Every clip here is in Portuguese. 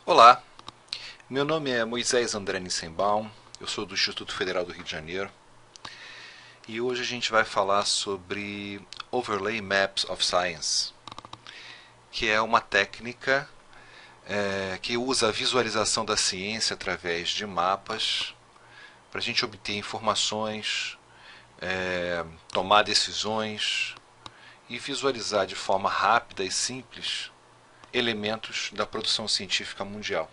Olá, meu nome é Moisés André Nissenbaum, eu sou do Instituto Federal do Rio de Janeiro e hoje a gente vai falar sobre Overlay Maps of Science, que é uma técnica que usa a visualização da ciência através de mapas para a gente obter informações, tomar decisões e visualizar de forma rápida e simples elementos da produção científica mundial.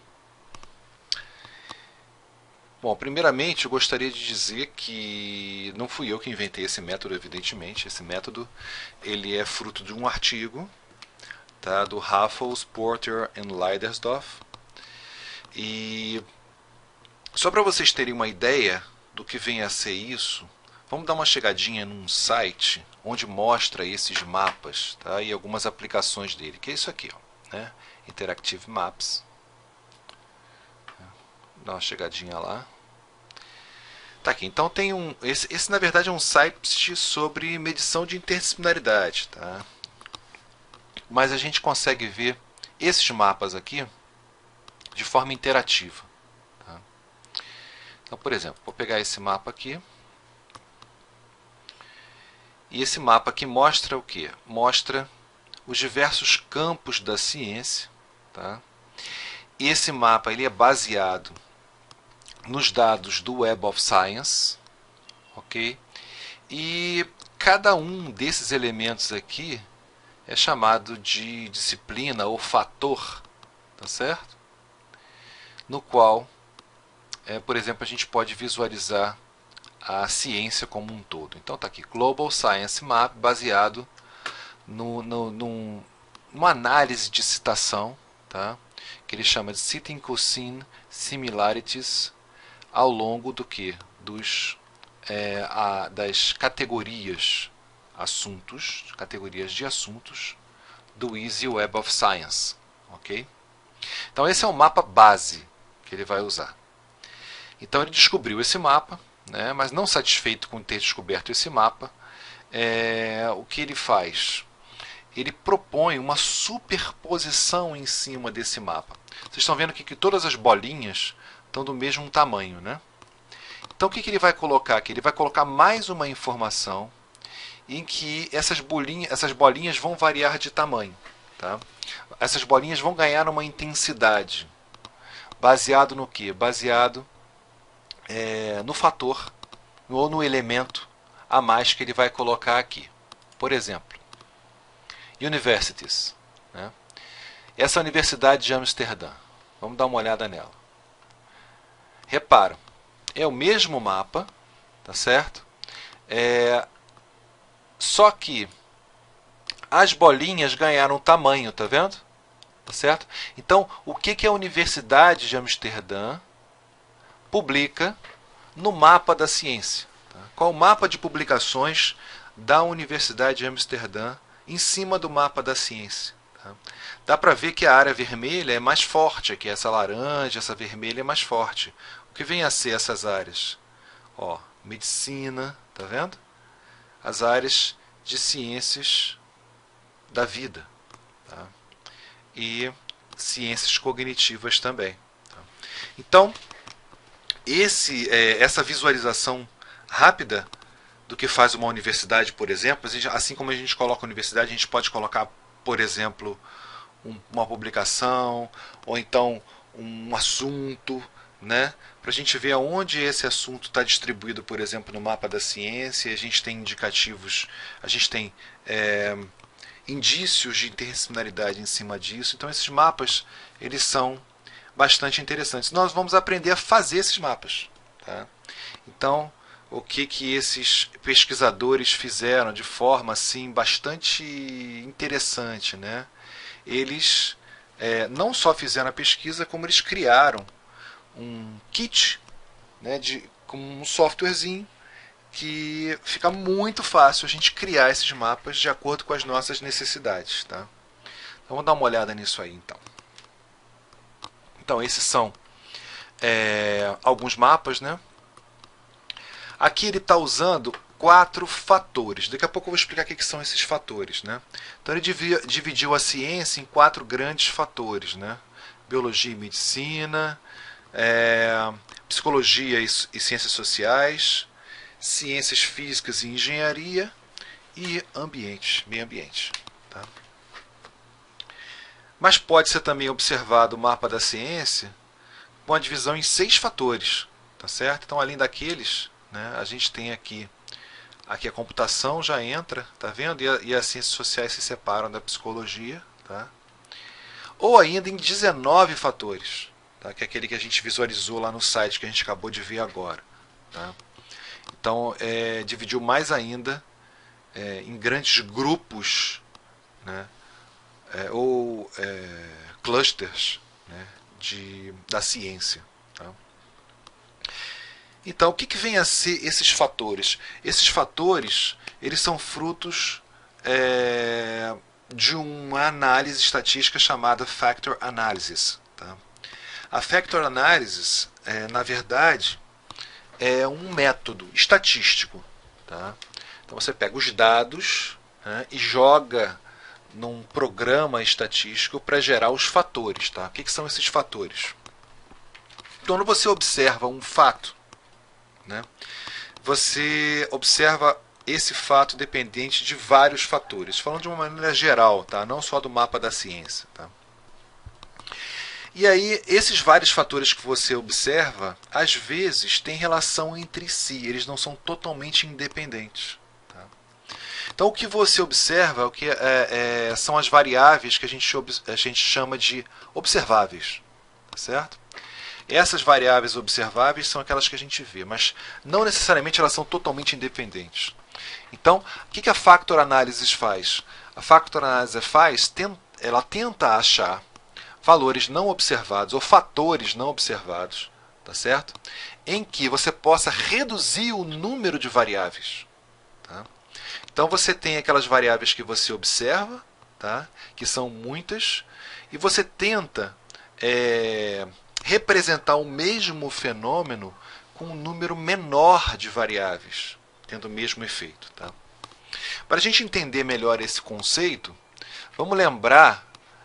Bom, primeiramente eu gostaria de dizer que não fui eu que inventei esse método, evidentemente. Esse método ele é fruto de um artigo, tá, do Raffles, Porter e Leidersdorf. E só para vocês terem uma ideia do que vem a ser isso, vamos dar uma chegadinha num site onde mostra esses mapas, tá, e algumas aplicações dele, que é isso aqui, ó, né? Interactive Maps. Dá uma chegadinha lá. Tá aqui. Então tem um. Esse na verdade é um site sobre medição de interdisciplinaridade, tá? Mas a gente consegue ver esses mapas aqui de forma interativa. Tá? Então, por exemplo, vou pegar esse mapa aqui. E esse mapa aqui mostra o que? Mostra os diversos campos da ciência. Tá? E esse mapa ele é baseado nos dados do Web of Science, ok? E cada um desses elementos aqui é chamado de disciplina ou fator, tá certo? No qual, por exemplo, a gente pode visualizar a ciência como um todo. Então tá aqui, Global Science Map, baseado numa análise de citação, tá? Que ele chama de Citing Cousin Similarities ao longo do que? Das categorias categorias de assuntos do Easy Web of Science. Ok? Então esse é o mapa base que ele vai usar. Então ele descobriu esse mapa, né, mas não satisfeito com ter descoberto esse mapa, o que ele faz? Ele propõe uma superposição em cima desse mapa. Vocês estão vendo aqui que todas as bolinhas estão do mesmo tamanho, né? Então o que ele vai colocar aqui? Ele vai colocar mais uma informação em que essas bolinhas vão variar de tamanho. Tá? Essas bolinhas vão ganhar uma intensidade. Baseado no quê? Baseado no fator ou no elemento a mais que ele vai colocar aqui. Por exemplo, universities. Né? Essa universidade de Amsterdã. Vamos dar uma olhada nela. Repara, é o mesmo mapa, tá certo? Só que as bolinhas ganharam tamanho, tá vendo? Tá certo? Então, o que a Universidade de Amsterdã publica no mapa da ciência? Tá? Qual o mapa de publicações da Universidade de Amsterdã em cima do mapa da ciência? Tá? Dá para ver que a área vermelha é mais forte, aqui essa laranja, essa vermelha é mais forte. O que vem a ser essas áreas? Ó, medicina, tá vendo? As áreas de ciências da vida, tá? E ciências cognitivas também. Tá? Então, essa visualização rápida do que faz uma universidade, por exemplo, assim como a gente coloca a universidade, a gente pode colocar, por exemplo, uma publicação, ou então um assunto, né? Para a gente ver aonde esse assunto está distribuído, por exemplo, no mapa da ciência. A gente tem indicativos, a gente tem indícios de interdisciplinaridade em cima disso. Então esses mapas eles são bastante interessantes. Nós vamos aprender a fazer esses mapas. Tá? Então o que esses pesquisadores fizeram de forma assim bastante interessante, né? Eles não só fizeram a pesquisa, como eles criaram um kit, né, com um softwarezinho que fica muito fácil a gente criar esses mapas de acordo com as nossas necessidades. Tá? Então, vamos dar uma olhada nisso aí. Então esses são alguns mapas. Né? Aqui ele está usando 4 fatores. Daqui a pouco eu vou explicar o que são esses fatores, né? Então ele dividiu a ciência em 4 grandes fatores, né? Biologia e medicina, psicologia e ciências sociais, ciências físicas e engenharia e meio ambiente. Tá? Mas pode ser também observado o mapa da ciência com a divisão em 6 fatores, tá certo? Então, além daqueles, né, a gente tem aqui a computação já entra, tá vendo? E as ciências sociais se separam da psicologia, tá? Ou ainda em 19 fatores, tá? Que é aquele que a gente visualizou lá no site que a gente acabou de ver agora, tá? Então, dividiu mais ainda em grandes grupos, né? Ou clusters, né? Da ciência. Tá? Então, o que vem a ser esses fatores? Esses fatores, eles são frutos de uma análise estatística chamada Factor Analysis. Tá? A Factor Analysis, na verdade, é um método estatístico. Tá? Então, você pega os dados, né, e joga num programa estatístico para gerar os fatores. Tá? O que são esses fatores? Quando você observa um fato, né, você observa esse fato dependente de vários fatores, falando de uma maneira geral, tá? Não só do mapa da ciência. Tá? E aí, esses vários fatores que você observa, às vezes, têm relação entre si, eles não são totalmente independentes. Tá? Então, o que você observa são as variáveis que a gente chama de observáveis. Tá certo? Essas variáveis observáveis são aquelas que a gente vê, mas não necessariamente elas são totalmente independentes. Então, o que a Factor Analysis faz? A Factor Analysis ela tenta achar valores não observados ou fatores não observados, tá certo? Em que você possa reduzir o número de variáveis. Tá? Então você tem aquelas variáveis que você observa, tá? Que são muitas, e você tenta representar o mesmo fenômeno com um número menor de variáveis, tendo o mesmo efeito. Tá? Para a gente entender melhor esse conceito, vamos lembrar,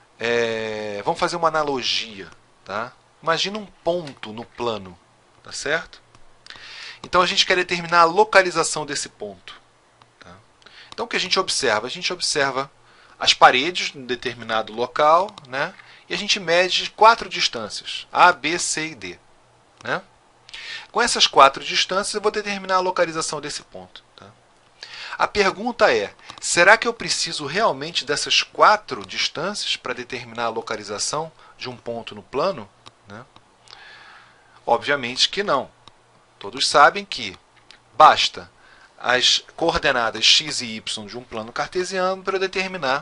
vamos fazer uma analogia. Tá? Imagina um ponto no plano, tá certo? Então a gente quer determinar a localização desse ponto. Tá? Então o que a gente observa? A gente observa as paredes em determinado local, né? E a gente mede 4 distâncias, A, B, C e D. Né? Com essas 4 distâncias, eu vou determinar a localização desse ponto. Tá? A pergunta é, será que eu preciso realmente dessas 4 distâncias para determinar a localização de um ponto no plano? Né? Obviamente que não. Todos sabem que basta as coordenadas x e y de um plano cartesiano para eu determinar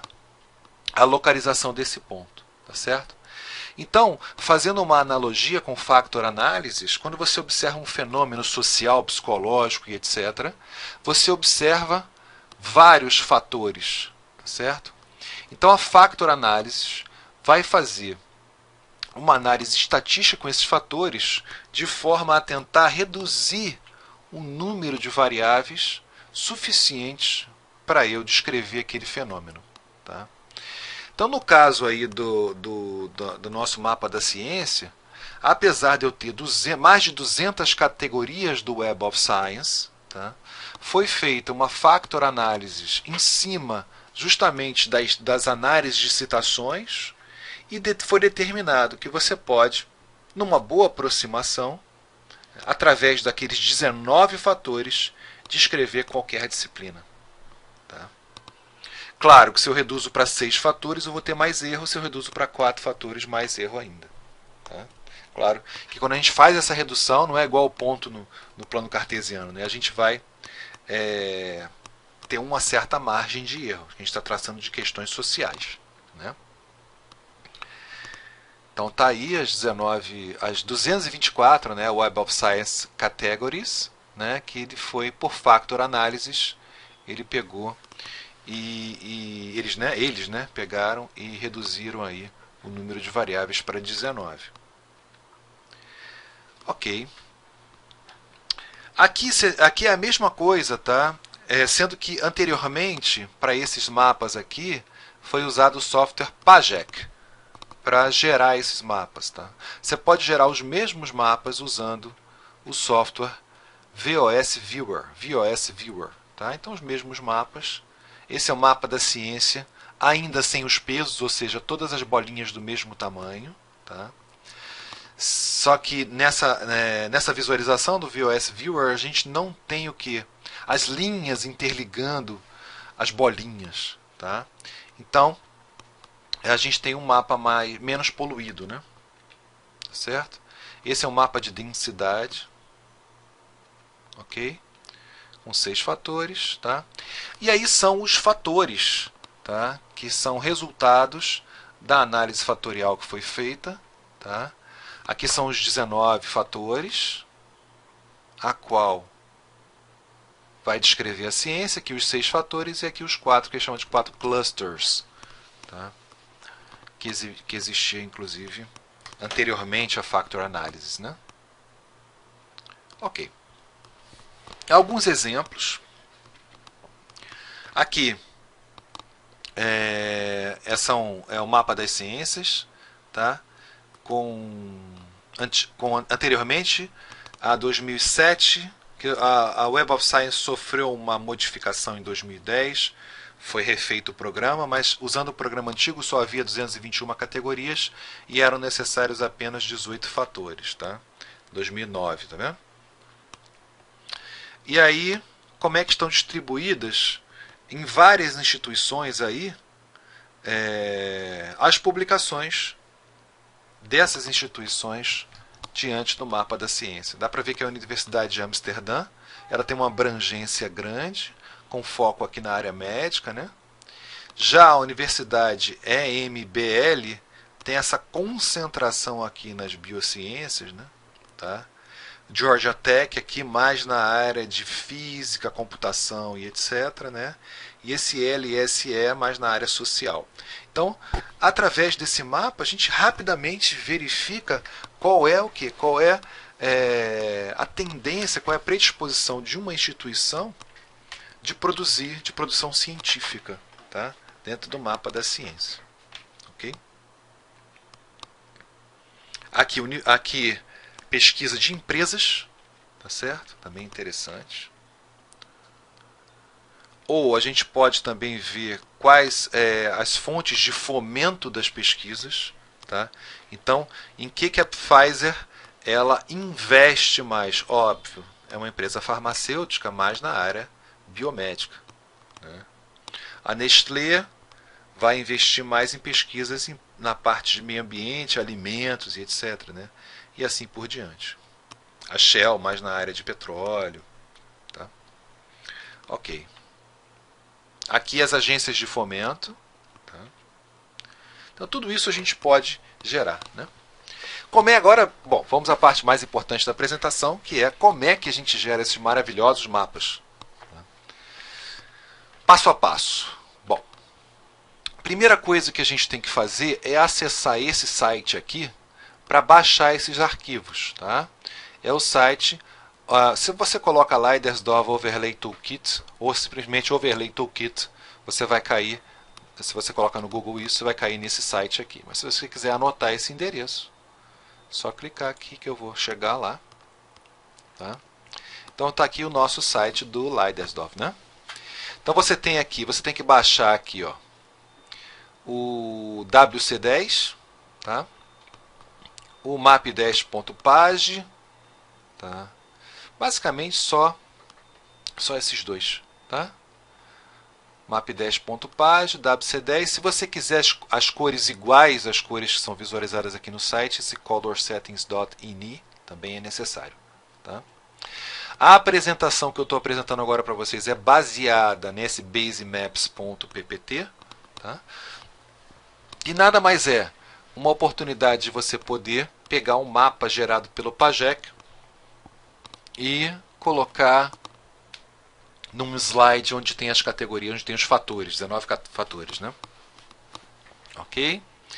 a localização desse ponto. Tá certo? Então, fazendo uma analogia com Factor Analysis, quando você observa um fenômeno social, psicológico e etc., você observa vários fatores. Tá certo? Então, a Factor Analysis vai fazer uma análise estatística com esses fatores de forma a tentar reduzir o número de variáveis suficientes para eu descrever aquele fenômeno. Tá? Então, no caso aí do nosso mapa da ciência, apesar de eu ter mais de 200 categorias do Web of Science, tá, foi feita uma Factor Analysis em cima justamente das análises de citações e foi determinado que você pode, numa boa aproximação, através daqueles 19 fatores, descrever qualquer disciplina. Tá? Claro que se eu reduzo para 6 fatores, eu vou ter mais erro. Se eu reduzo para 4 fatores, mais erro ainda. Tá? Claro que quando a gente faz essa redução, não é igual ao ponto no plano cartesiano. Né? A gente vai ter uma certa margem de erro. A gente está traçando de questões sociais. Né? Então tá aí as 224, né, Web of Science Categories, né, que ele foi por Factor Analysis, ele pegou e eles pegaram e reduziram aí o número de variáveis para 19. Ok. Aqui é a mesma coisa, tá? Sendo que anteriormente, para esses mapas aqui, foi usado o software Pajek para gerar esses mapas. Tá? Você pode gerar os mesmos mapas usando o software VOS Viewer. Tá? Então, os mesmos mapas. Esse é o mapa da ciência, ainda sem os pesos, ou seja, todas as bolinhas do mesmo tamanho. Tá? Só que nessa visualização do VOS Viewer, a gente não tem o que? As linhas interligando as bolinhas. Tá? Então, a gente tem um mapa menos poluído. Né? Certo? Esse é um mapa de densidade. Ok? Com 6 fatores. Tá? E aí são os fatores, tá? Que são resultados da análise fatorial que foi feita. Tá? Aqui são os 19 fatores, a qual vai descrever a ciência, aqui os 6 fatores e aqui os 4, que chamam de 4 clusters. Tá? Que existia, inclusive, anteriormente a Factor Analysis. Né? Ok. Alguns exemplos. Aqui é o mapa das ciências, tá? Anteriormente a 2007, que a Web of Science sofreu uma modificação em 2010, foi refeito o programa, mas usando o programa antigo só havia 221 categorias e eram necessários apenas 18 fatores, tá? 2009, tá vendo? E aí, como é que estão distribuídas em várias instituições aí as publicações dessas instituições diante do mapa da ciência. Dá para ver que a Universidade de Amsterdã ela tem uma abrangência grande, com foco aqui na área médica. Né? Já a Universidade EMBL tem essa concentração aqui nas biociências. Né? Tá? Georgia Tech aqui mais na área de física, computação e etc. Né? E esse LSE mais na área social. Então, através desse mapa, a gente rapidamente verifica qual é a tendência, qual é a predisposição de uma instituição de produção científica, tá? Dentro do mapa da ciência. Ok? Aqui pesquisa de empresas, tá certo? Também interessante. Ou a gente pode também ver quais as fontes de fomento das pesquisas. Tá? Então, em que a Pfizer ela investe mais? Óbvio, é uma empresa farmacêutica, mais na área biomédica. Né? A Nestlé vai investir mais em pesquisas na parte de meio ambiente, alimentos e etc. Né? E assim por diante. A Shell mais na área de petróleo. Tá? Ok. Aqui as agências de fomento. Tá? Então tudo isso a gente pode gerar. Né? Como é agora? Bom, vamos à parte mais importante da apresentação, que é como é que a gente gera esses maravilhosos mapas. Tá? Passo a passo. Bom, primeira coisa que a gente tem que fazer é acessar esse site aqui para baixar esses arquivos. Tá? É o site... se você coloca Leidersdorf Overlay Toolkit ou simplesmente Overlay Toolkit, você vai cair, se você colocar no Google isso, você vai cair nesse site aqui. Mas se você quiser anotar esse endereço, só clicar aqui que eu vou chegar lá. Tá? Então está aqui o nosso site do Leidersdorf. Né? Então você tem que baixar aqui ó, o WC10, tá? O map10.page, tá? Basicamente só esses dois, tá? Map10.page, WC10. Se você quiser as cores iguais às cores que são visualizadas aqui no site, esse colorsettings.ini também é necessário, tá? A apresentação que eu estou apresentando agora para vocês é baseada nesse basemaps.ppt, tá? E nada mais é uma oportunidade de você poder pegar um mapa gerado pelo Pajek e colocar num slide onde tem as categorias, onde tem os fatores, 19 fatores. Né? Ok?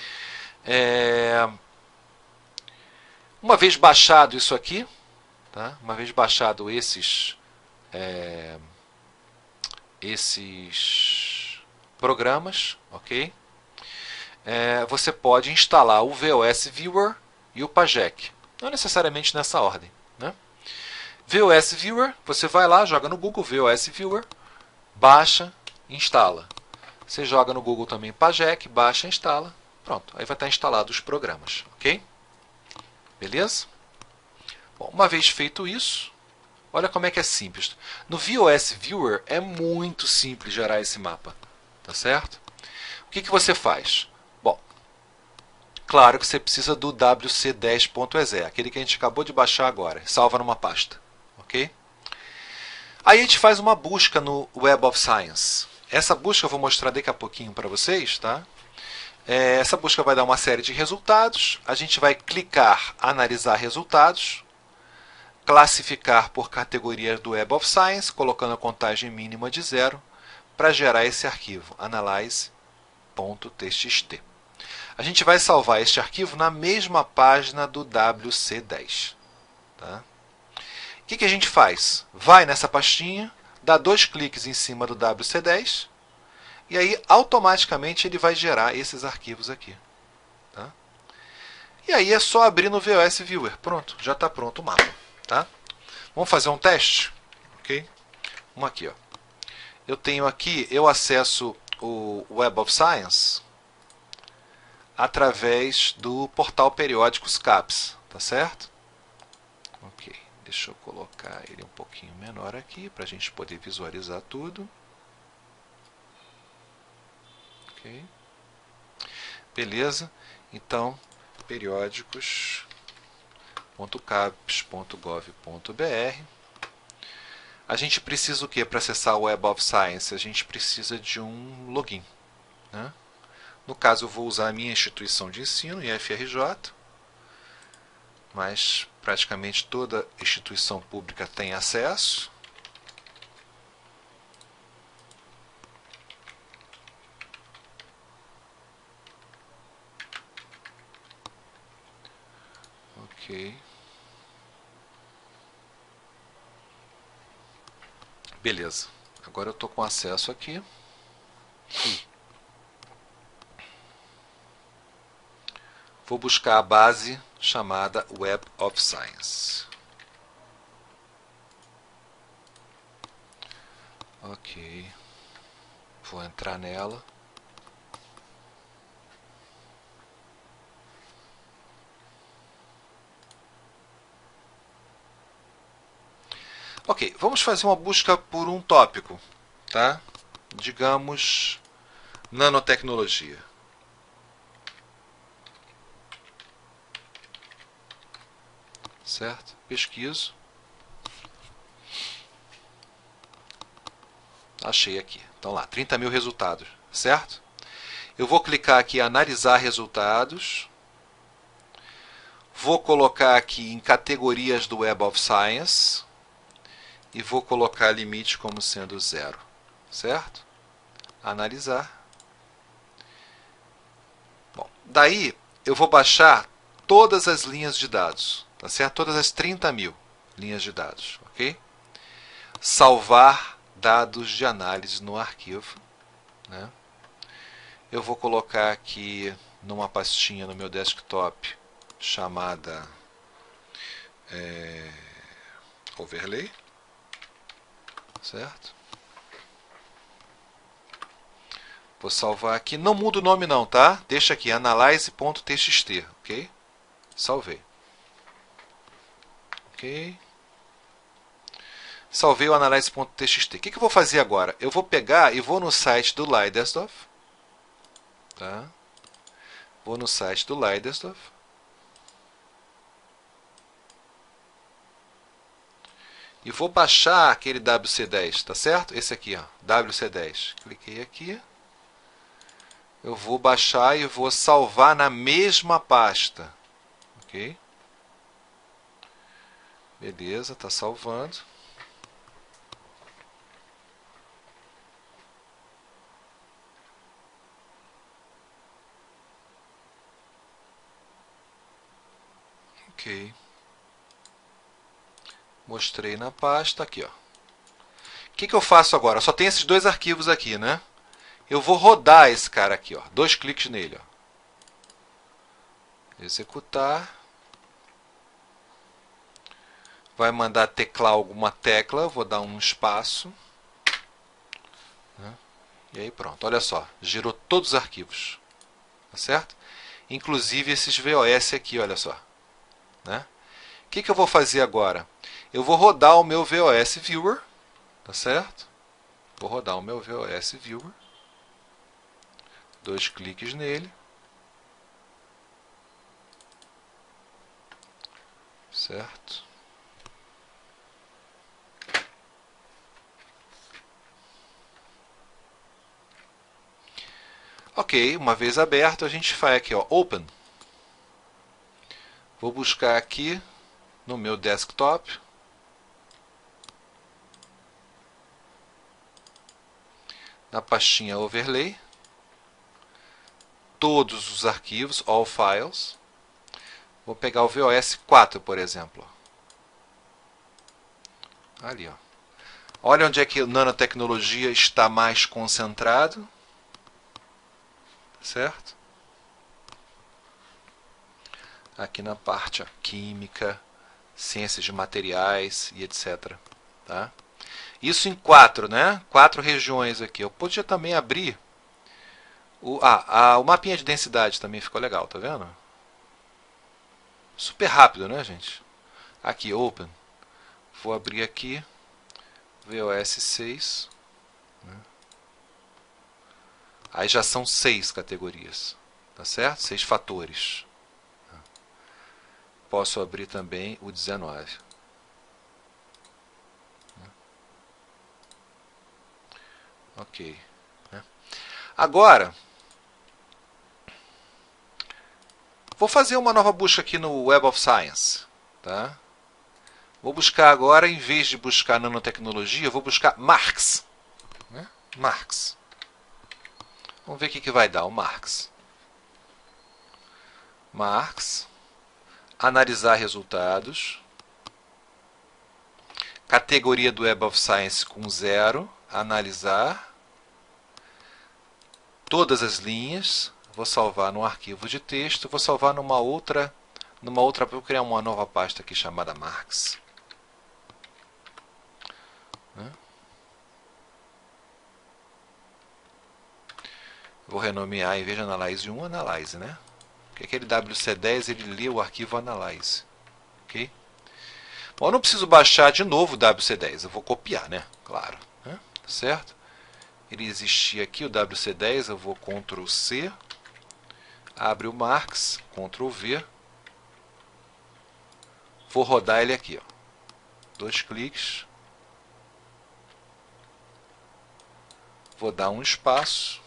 Uma vez baixado isso aqui, tá? Uma vez baixado esses programas, ok? Você pode instalar o VOS Viewer e o Pajek, não necessariamente nessa ordem, né? VOS Viewer, você vai lá, joga no Google VOS Viewer, baixa, instala. Você joga no Google também Pajek, baixa, instala. Pronto, aí vai estar instalado os programas, ok? Beleza? Bom, uma vez feito isso, olha como é que é simples. No VOS Viewer é muito simples gerar esse mapa, tá certo? O que você faz? Bom, claro que você precisa do wc10.exe, aquele que a gente acabou de baixar agora, salva numa pasta, ok? Aí a gente faz uma busca no Web of Science. Essa busca eu vou mostrar daqui a pouquinho para vocês, tá? Essa busca vai dar uma série de resultados. A gente vai clicar analisar resultados, classificar por categorias do Web of Science, colocando a contagem mínima de 0, para gerar esse arquivo, analyze.txt. A gente vai salvar este arquivo na mesma página do WC10. Tá? O que a gente faz? Vai nessa pastinha, dá 2 cliques em cima do WC10, e aí automaticamente ele vai gerar esses arquivos aqui. Tá? E aí é só abrir no VOS Viewer. Pronto, já está pronto o mapa. Tá? Vamos fazer um teste? Okay? Vamos aqui. Ó. Eu tenho aqui, eu acesso o Web of Science através do portal periódicos CAPES. Tá certo? Ok. Deixa eu colocar ele um pouquinho menor aqui para a gente poder visualizar tudo. Ok. Beleza? Então, periódicos.capes.gov.br. A gente precisa o que para acessar o Web of Science? A gente precisa de um login. Né? No caso, eu vou usar a minha instituição de ensino, IFRJ, mas praticamente toda instituição pública tem acesso. Ok. Beleza. Agora eu estou com acesso aqui. Vou buscar a base chamada Web of Science. Ok. Vou entrar nela. Ok, vamos fazer uma busca por um tópico, tá? Digamos, nanotecnologia. Certo? Pesquiso. Achei aqui. Então lá, 30 mil resultados, certo? Eu vou clicar aqui em analisar resultados. Vou colocar aqui em categorias do Web of Science. E vou colocar limite como sendo 0. Certo? Analisar. Bom, daí eu vou baixar todas as linhas de dados. Tá certo? Todas as 30 mil linhas de dados. Ok? Salvar dados de análise no arquivo. Né? Eu vou colocar aqui numa pastinha no meu desktop chamada overlay. Certo? Vou salvar aqui. Não muda o nome não, tá? Deixa aqui, analyze.txt, ok? Salvei. Ok. Salvei o analyze.txt. O que eu vou fazer agora? Eu vou pegar e vou no site do Leidersdorf. Tá? Vou no site do Leidersdorf. E vou baixar aquele WC10, tá certo? Esse aqui, ó, WC10. Cliquei aqui. Eu vou baixar e vou salvar na mesma pasta. Ok? Beleza, está salvando. Ok. Mostrei na pasta aqui, ó. O que eu faço agora? Só tem esses dois arquivos aqui, né? Eu vou rodar esse cara aqui, ó. 2 cliques nele, ó. Executar. Vai mandar teclar alguma tecla. Vou dar um espaço. Né? E aí pronto. Olha só. Girou todos os arquivos. Tá certo? Inclusive esses VOS aqui, olha só. Né? O que eu vou fazer agora? Eu vou rodar o meu VOS Viewer. Tá certo? Vou rodar o meu VOS Viewer. 2 cliques nele. Certo? Ok, uma vez aberto, a gente faz aqui, ó, Open. Vou buscar aqui no meu desktop. Na pastinha Overlay. Todos os arquivos, All Files. Vou pegar o VOS 4, por exemplo. Ali, ó. Olha onde é que a nanotecnologia está mais concentrado. Certo? Aqui na parte ó, química, ciências de materiais e etc. Tá? Isso em 4, né? 4 regiões aqui. Eu podia também abrir o mapinha de densidade também ficou legal, tá vendo? Super rápido, né, gente? Aqui, Open. Vou abrir aqui VOS 6. Né? Aí já são 6 categorias, tá certo? 6 fatores. Posso abrir também o 19. Ok. Agora, vou fazer uma nova busca aqui no Web of Science. Tá? Vou buscar agora, em vez de buscar nanotecnologia, vou buscar Marx. Né? Marx. Vamos ver o que vai dar o Marx. Marx. Analisar resultados. Categoria do Web of Science com 0. Analisar. Todas as linhas. Vou salvar num arquivo de texto. Vou salvar numa outra. Vou criar uma nova pasta aqui chamada Marx. Vou renomear, em vez de Analyze 1, Analyze, né? Porque aquele WC10 ele lê o arquivo Analyze. Ok? Bom, eu não preciso baixar de novo o WC10, eu vou copiar, né? Claro. Né? Certo? Ele existia aqui, o WC10, eu vou Ctrl C. Abre o Marx, Ctrl V. Vou rodar ele aqui, ó. 2 cliques. Vou dar um espaço.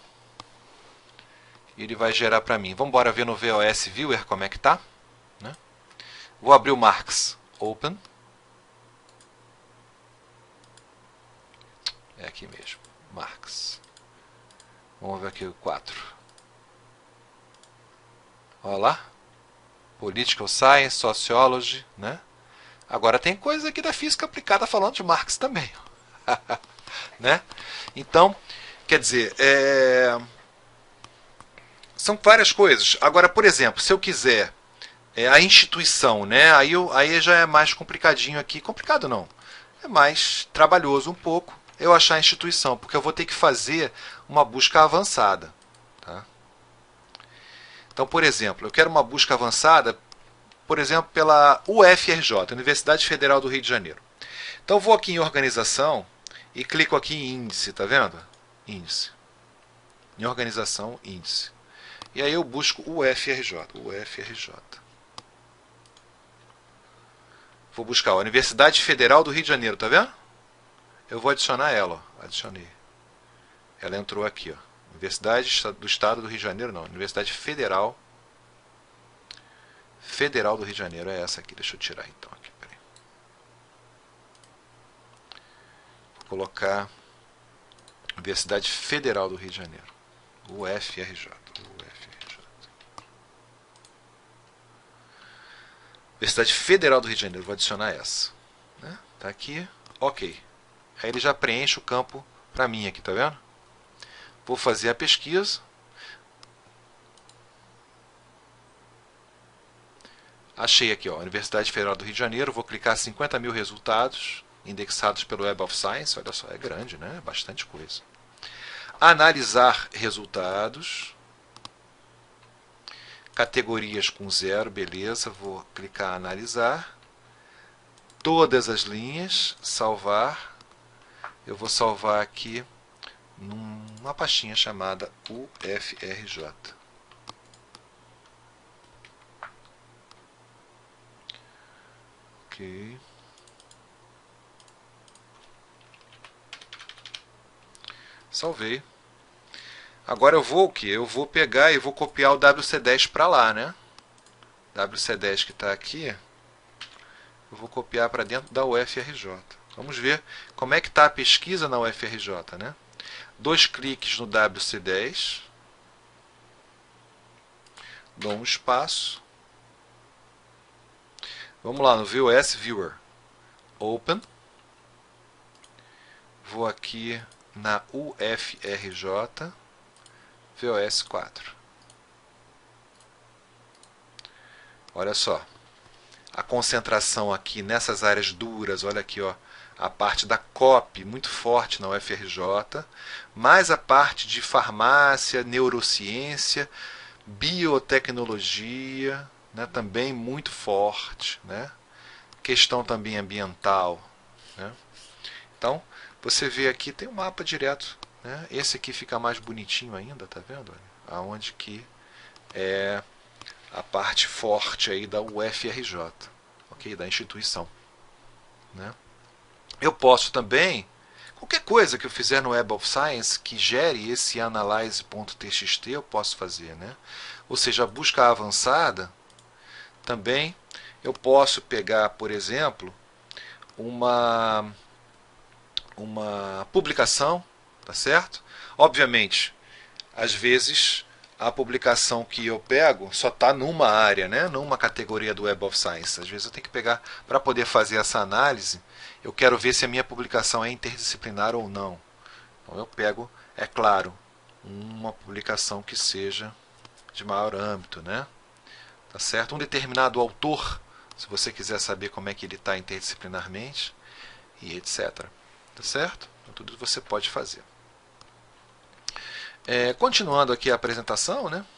E ele vai gerar para mim. Vamos embora ver no VOS Viewer como é que tá. Né? Vou abrir o Marx. Open. É aqui mesmo. Marx. Vamos ver aqui o 4. Olha lá. Political Science, Sociology. Né? Agora tem coisa aqui da física aplicada falando de Marx também. Né? Então, quer dizer, são várias coisas. Agora, por exemplo, se eu quiser a instituição, né? Aí já é mais complicadinho aqui. Complicado não. É mais trabalhoso um pouco eu achar a instituição, porque eu vou ter que fazer uma busca avançada. Tá? Então, por exemplo, eu quero uma busca avançada, por exemplo, pela UFRJ, Universidade Federal do Rio de Janeiro. Então, eu vou aqui em organização e clico aqui em índice, tá vendo? Índice. Em organização, índice. E aí eu busco UFRJ. Vou buscar a Universidade Federal do Rio de Janeiro, tá vendo? Eu vou adicionar ela, ó. Adicionei. Ela entrou aqui, ó. Universidade do Estado do Rio de Janeiro, não. Universidade Federal. Federal do Rio de Janeiro é essa aqui. Deixa eu tirar então aqui. Peraí. Vou colocar Universidade Federal do Rio de Janeiro. UFRJ. Universidade Federal do Rio de Janeiro. Vou adicionar essa. Né? Tá aqui. Ok. Aí ele já preenche o campo para mim aqui, tá vendo? Vou fazer a pesquisa. Achei aqui, ó, Universidade Federal do Rio de Janeiro. Vou clicar 50 mil resultados indexados pelo Web of Science. Olha só, é grande, né? É bastante coisa. Analisar resultados. Categorias com 0, beleza. Vou clicar analisar. Todas as linhas, salvar. Eu vou salvar aqui numa pastinha chamada UFRJ. Ok. Salvei. Agora eu vou o que? Eu vou pegar e vou copiar o WC10 para lá, né? WC10 que está aqui, eu vou copiar para dentro da UFRJ. Vamos ver como é que está a pesquisa na UFRJ, né? 2 cliques no WC10. Dou um espaço. Vamos lá no VOS Viewer. Open. Vou aqui na UFRJ. VOS 4. Olha só. A concentração aqui nessas áreas duras, olha aqui, ó, a parte da COP muito forte na UFRJ, mais a parte de farmácia, neurociência, biotecnologia, né, também muito forte, né? Questão também ambiental, né? Então, você vê aqui, tem um mapa direto, né? Esse aqui fica mais bonitinho ainda, tá vendo? Aonde que é a parte forte aí da UFRJ, ok? Da instituição, né? Eu posso também, qualquer coisa que eu fizer no Web of Science que gere esse analyze.txt, eu posso fazer, né? Ou seja, a busca avançada, também eu posso pegar, por exemplo, uma publicação, tá certo? Obviamente, às vezes a publicação que eu pego só está numa área, né? Numa categoria do Web of Science. Às vezes eu tenho que pegar, para poder fazer essa análise, eu quero ver se a minha publicação é interdisciplinar ou não. Então eu pego, é claro, uma publicação que seja de maior âmbito, né? Tá certo? Um determinado autor, se você quiser saber como é que ele está interdisciplinarmente, e etc. Tá certo? Então tudo você pode fazer. Continuando aqui a apresentação, né?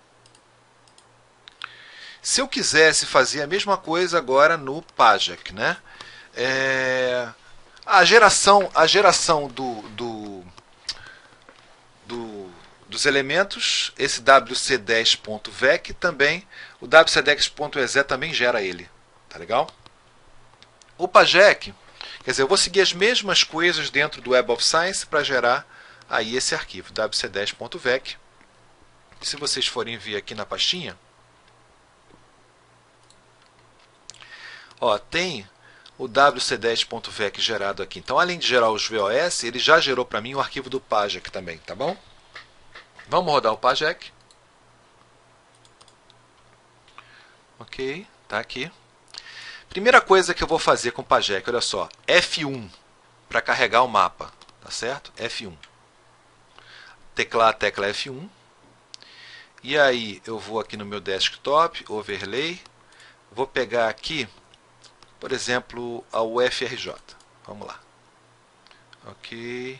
Se eu quisesse fazer a mesma coisa agora no Pajek, né? A geração dos elementos, esse wc10.vec também, o wc10.exe também gera ele, tá legal? O Pajek, quer dizer, eu vou seguir as mesmas coisas dentro do Web of Science para gerar aí esse arquivo, wc10.vec. Se vocês forem ver aqui na pastinha, ó, tem o wc10.vec gerado aqui. Então, além de gerar os VOS, ele já gerou para mim o arquivo do Pajek também, tá bom? Vamos rodar o Pajek. Ok, tá aqui. Primeira coisa que eu vou fazer com o Pajek, olha só, F1 para carregar o mapa, tá certo? F1. Teclar a tecla F1. E aí eu vou aqui no meu desktop, overlay, vou pegar aqui, por exemplo, a UFRJ. Vamos lá. Ok.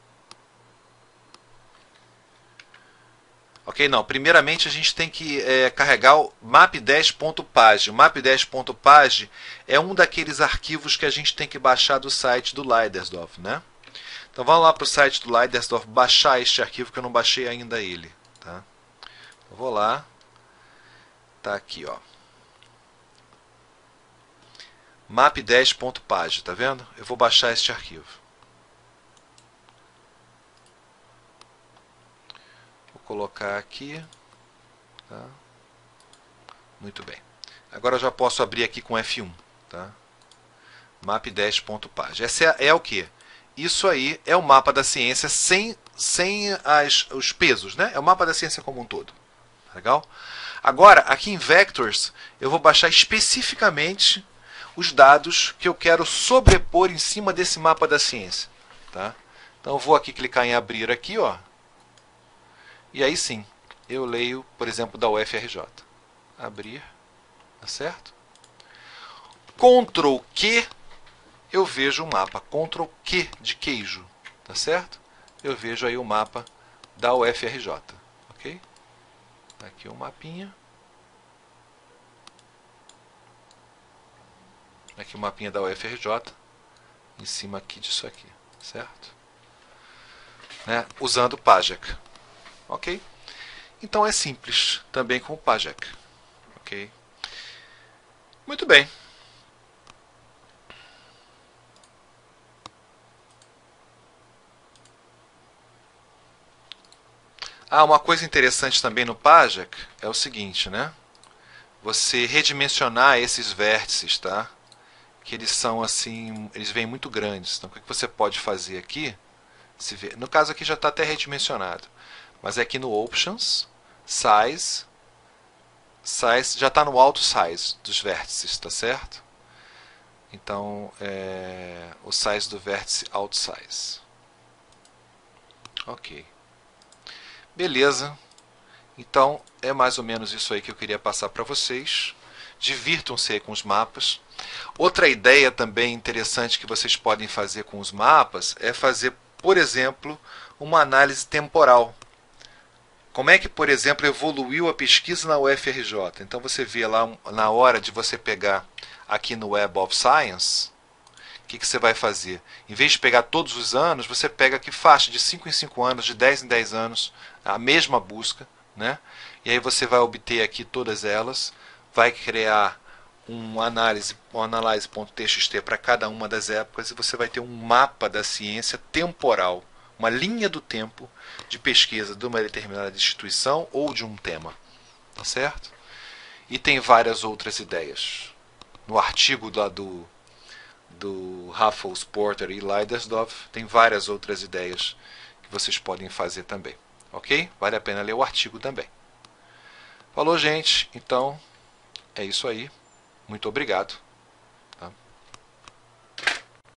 Ok, não. Primeiramente a gente tem que carregar o map10.page. O map10.page é um daqueles arquivos que a gente tem que baixar do site do Leidersdorf, né? Então vamos lá para o site do Leidersdorf baixar este arquivo que eu não baixei ainda ele, tá? Eu vou lá. Tá aqui, ó. map10.page, tá vendo? Eu vou baixar este arquivo. Vou colocar aqui, tá? Muito bem. Agora eu já posso abrir aqui com F1, tá? map10.page. Essa é o que? Isso aí é o mapa da ciência sem os pesos, né? É o mapa da ciência como um todo. Legal? Agora, aqui em Vectors, eu vou baixar especificamente os dados que eu quero sobrepor em cima desse mapa da ciência. Tá? Então eu vou aqui clicar em abrir aqui, ó, e aí sim, eu leio, por exemplo, da UFRJ. Abrir, tá certo? Ctrl Q, eu vejo o mapa. Ctrl Q de queijo, tá certo? Eu vejo aí o mapa da UFRJ, ok? Aqui o mapinha. Aqui o mapinha da UFRJ, em cima aqui disso aqui, certo? Né? Usando o Pajek, ok? Então é simples também com o Pajek, ok? Muito bem. Uma coisa interessante também no Pajek é o seguinte, né? Você redimensionar esses vértices, tá? Que eles são assim, eles vêm muito grandes. Então o que você pode fazer aqui? Se vê, no caso aqui já está até redimensionado, mas é aqui no Options, Size, já está no Auto Size dos vértices, tá certo? Então o size do vértice Auto Size. Ok. Beleza. Então é mais ou menos isso aí que eu queria passar para vocês. Divirtam-se aí com os mapas. Outra ideia também interessante que vocês podem fazer com os mapas é fazer, por exemplo, uma análise temporal. Como é que, por exemplo, evoluiu a pesquisa na UFRJ? Então você vê lá, na hora de você pegar aqui no Web of Science, o que você vai fazer? Em vez de pegar todos os anos, você pega aqui faixa de 5 em 5 anos, de 10 em 10 anos, a mesma busca, né? E aí você vai obter aqui todas elas, vai criar um analyze.txt para cada uma das épocas e você vai ter um mapa da ciência temporal, uma linha do tempo de pesquisa de uma determinada instituição ou de um tema, tá certo? E tem várias outras ideias. No artigo lá do Raffles, Porter e Leidersdorf tem várias outras ideias que vocês podem fazer também, ok? Vale a pena ler o artigo também. Falou, gente? Então é isso aí. Muito obrigado.